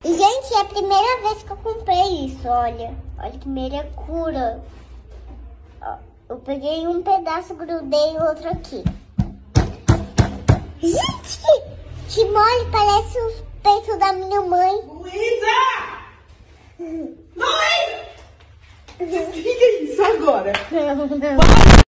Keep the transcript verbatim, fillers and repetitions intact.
Gente, é a primeira vez que eu comprei isso, olha. Olha que merecura. Ó, eu peguei um pedaço, grudei o outro aqui. Gente, que, que mole, parece os peitos da minha mãe. Luísa! Luísa! O que é isso agora?